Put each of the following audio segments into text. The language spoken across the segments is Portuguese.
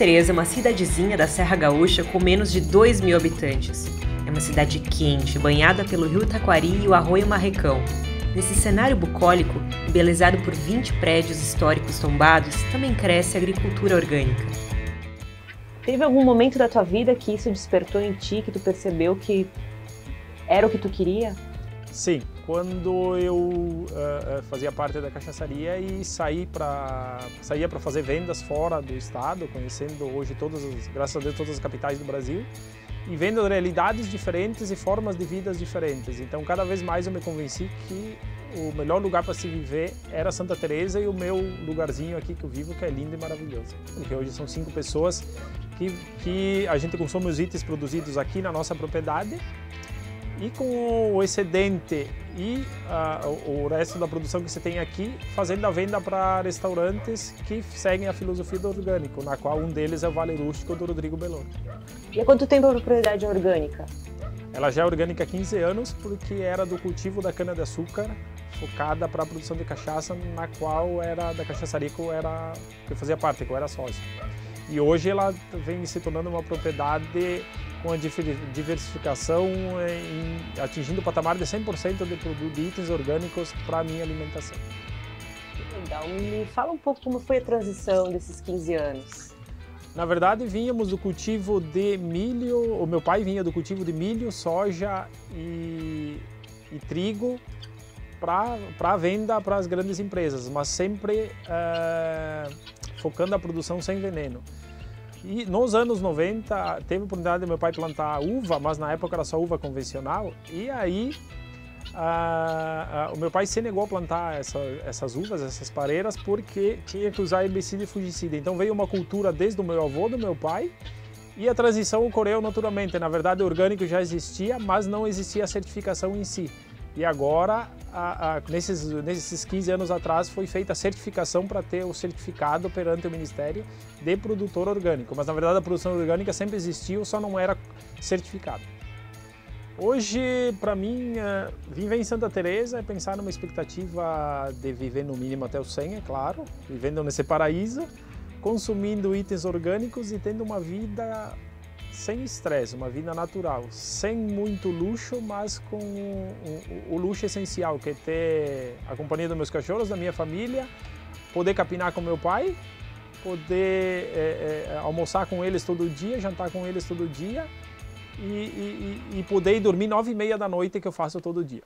Teresa é uma cidadezinha da Serra Gaúcha com menos de 2.000 habitantes. É uma cidade quente, banhada pelo rio Taquari e o arroio Marrecão. Nesse cenário bucólico, embelezado por 20 prédios históricos tombados, também cresce a agricultura orgânica. Teve algum momento da tua vida que isso despertou em ti, que tu percebeu que era o que tu queria? Sim, quando eu fazia parte da cachaçaria e saía para fazer vendas fora do estado, conhecendo hoje graças a Deus, todas as capitais do Brasil, e vendo realidades diferentes e formas de vidas diferentes. Então, cada vez mais eu me convenci que o melhor lugar para se viver era Santa Teresa e o meu lugarzinho aqui que eu vivo, que é lindo e maravilhoso. Porque hoje são 5 pessoas que a gente consome os itens produzidos aqui na nossa propriedade, e com o excedente e o resto da produção que você tem aqui, fazendo a venda para restaurantes que seguem a filosofia do orgânico, na qual um deles é o Vale Rústico do Rodrigo Belloni. E há quanto tempo a propriedade é orgânica? Ela já é orgânica há 15 anos, porque era do cultivo da cana-de-açúcar, focada para a produção de cachaça, na qual era da cachaçaria que eu fazia parte, que eu era sócio. E hoje ela vem se tornando uma propriedade com a diversificação, atingindo o patamar de 100% de itens orgânicos para a minha alimentação. Que legal. Me fala um pouco como foi a transição desses 15 anos. Na verdade, vínhamos do cultivo de milho, o meu pai vinha do cultivo de milho, soja e trigo para venda para as grandes empresas, mas sempre focando a produção sem veneno. E nos anos 90, teve a oportunidade de meu pai plantar uva, mas na época era só uva convencional. E aí, o meu pai se negou a plantar essas uvas, essas pareiras, porque tinha que usar herbicida e fungicida. Então veio uma cultura desde o meu avô, do meu pai, e a transição ocorreu naturalmente. Na verdade, o orgânico já existia, mas não existia a certificação em si. E agora, nesses 15 anos atrás, foi feita a certificação para ter o certificado perante o Ministério de produtor orgânico. Mas, na verdade, a produção orgânica sempre existiu, só não era certificada. Hoje, para mim, viver em Santa Teresa é pensar numa expectativa de viver no mínimo até os 100, é claro, vivendo nesse paraíso, consumindo itens orgânicos e tendo uma vida sem estresse, uma vida natural, sem muito luxo, mas com o luxo essencial, que é ter a companhia dos meus cachorros, da minha família, poder capinar com meu pai, poder almoçar com eles todo dia, jantar com eles todo dia e poder ir dormir 9h30 da noite, que eu faço todo dia.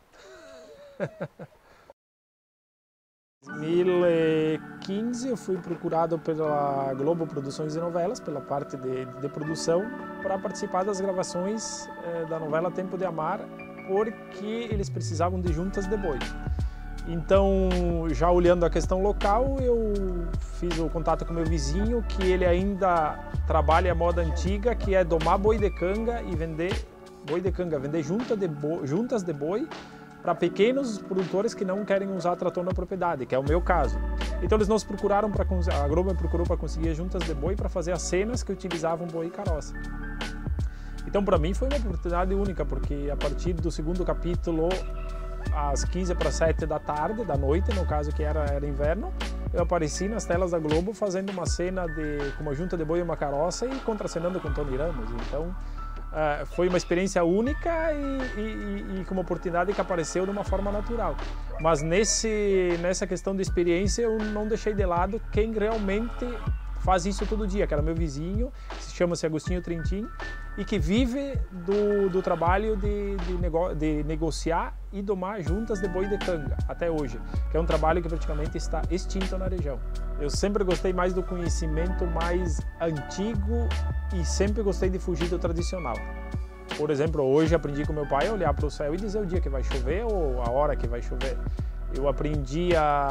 Em 2015 eu fui procurado pela Globo Produções e Novelas, pela parte de produção, para participar das gravações da novela Tempo de Amar, porque eles precisavam de juntas de boi. Então, já olhando a questão local, eu fiz o contato com meu vizinho, que ele ainda trabalha a moda antiga, que é domar boi de canga e vender boi de canga, vender juntas de boi, para pequenos produtores que não querem usar trator na propriedade, que é o meu caso. Então eles nos procuraram, a Globo me procurou para conseguir juntas de boi para fazer as cenas que utilizavam boi e caroça. Então para mim foi uma oportunidade única, porque a partir do segundo capítulo, às 6:45 da noite, no caso que era inverno, eu apareci nas telas da Globo fazendo uma cena com uma junta de boi e uma caroça e contracenando com Tony Ramos. Então foi uma experiência única e com uma oportunidade que apareceu de uma forma natural. Mas nessa questão de experiência eu não deixei de lado quem realmente faz isso todo dia, que era meu vizinho, que chama-se Agostinho Trentin, e que vive do trabalho de negociar e domar juntas de boi de canga, até hoje, que é um trabalho que praticamente está extinto na região. Eu sempre gostei mais do conhecimento mais antigo e sempre gostei de fugir do tradicional. Por exemplo, hoje aprendi com meu pai a olhar para o céu e dizer o dia que vai chover ou a hora que vai chover. Eu aprendi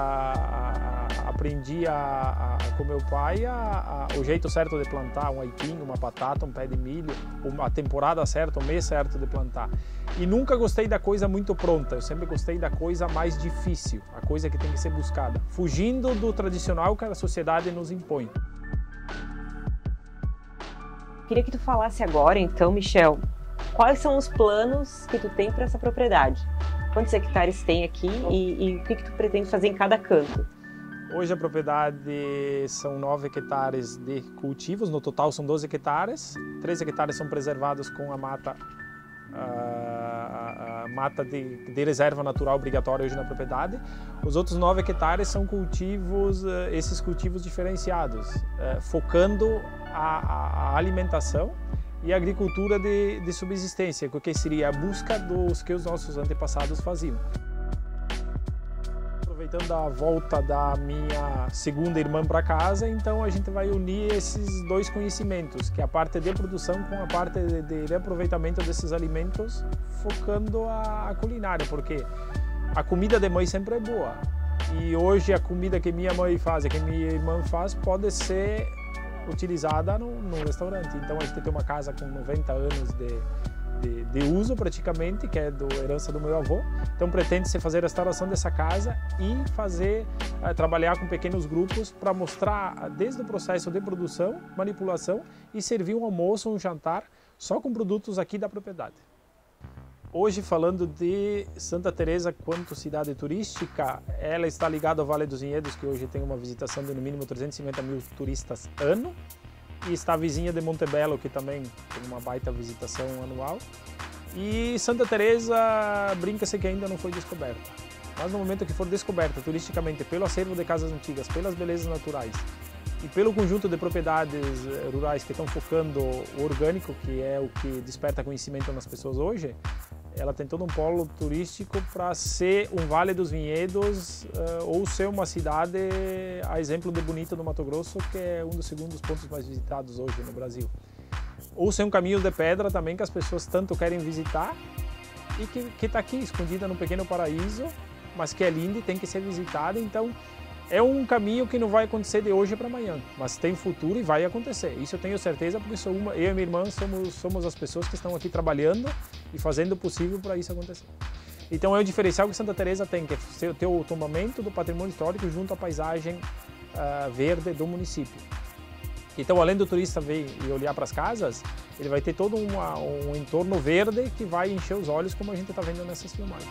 com meu pai o jeito certo de plantar um aipim, uma batata, um pé de milho, a temporada certa, o mês certo de plantar. E nunca gostei da coisa muito pronta, eu sempre gostei da coisa mais difícil, a coisa que tem que ser buscada, fugindo do tradicional que a sociedade nos impõe. Queria que tu falasse agora, então, Michel, quais são os planos que tu tem para essa propriedade? Quantos hectares tem aqui e o que tu pretende fazer em cada canto? Hoje a propriedade são 9 hectares de cultivos, no total são 12 hectares. 3 hectares são preservados com a mata de reserva natural obrigatória hoje na propriedade. Os outros 9 hectares são cultivos, esses cultivos diferenciados, focando a alimentação e a agricultura de subsistência, que seria a busca dos que os nossos antepassados faziam. Aproveitando a volta da minha segunda irmã para casa, então a gente vai unir esses dois conhecimentos, que é a parte de produção com a parte de reaproveitamento desses alimentos, focando a culinária, porque a comida de mãe sempre é boa. E hoje a comida que minha mãe faz e que minha irmã faz pode ser utilizada no restaurante. Então a gente tem uma casa com 90 anos de uso praticamente, que é herança do meu avô. Então pretende-se fazer a restauração dessa casa e trabalhar com pequenos grupos para mostrar desde o processo de produção, manipulação e servir um almoço, um jantar só com produtos aqui da propriedade. Hoje, falando de Santa Teresa quanto cidade turística, ela está ligada ao Vale dos Vinhedos, que hoje tem uma visitação de no mínimo 350 mil turistas ano, e está vizinha de Montebello, que também tem uma baita visitação anual. E Santa Teresa, brinca-se que ainda não foi descoberta. Mas no momento que for descoberta turisticamente pelo acervo de casas antigas, pelas belezas naturais e pelo conjunto de propriedades rurais que estão focando o orgânico, que é o que desperta conhecimento nas pessoas hoje, ela tem todo um polo turístico para ser um Vale dos Vinhedos ou ser uma cidade, a exemplo de Bonito, no Mato Grosso, que é um dos segundos pontos mais visitados hoje no Brasil. Ou ser um caminho de pedra também que as pessoas tanto querem visitar e que está aqui, escondida num pequeno paraíso, mas que é linda e tem que ser visitada. Então, é um caminho que não vai acontecer de hoje para amanhã, mas tem futuro e vai acontecer. Isso eu tenho certeza, porque eu e minha irmã somos as pessoas que estão aqui trabalhando e fazendo o possível para isso acontecer. Então é o diferencial que Santa Teresa tem, que é ter o tombamento do patrimônio histórico junto à paisagem verde do município. Então, além do turista vir e olhar para as casas, ele vai ter todo um entorno verde que vai encher os olhos, como a gente está vendo nessas filmagens.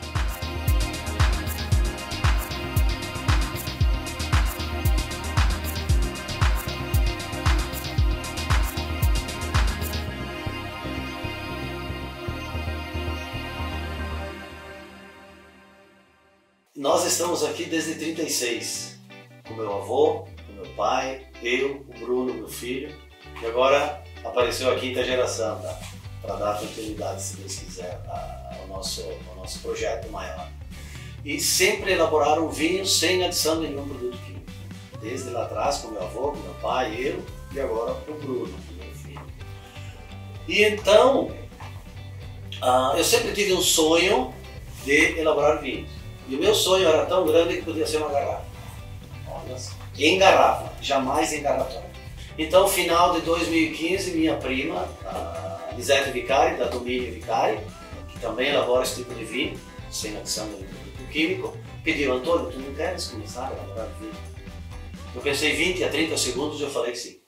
Nós estamos aqui desde 36, com meu avô, com meu pai, eu, o Bruno, meu filho, e agora apareceu a quinta geração, tá? Para dar continuidade, se Deus quiser, ao nosso projeto maior. E sempre elaboraram vinho sem adição de nenhum produto químico, desde lá atrás, com meu avô, com meu pai, eu, e agora com o Bruno, meu filho. E então, eu sempre tive um sonho de elaborar vinhos. E o meu sonho era tão grande que podia ser uma garrafa. Olha só. Em garrafa, jamais em garrafão. Então, final de 2015, minha prima, a Lisete Vicari, da Domínio Vicari, que também elabora esse tipo de vinho, sem adição de produto químico, pediu: Antônio, tu não queres começar a elaborar vinho? Eu pensei 20 a 30 segundos e eu falei que sim.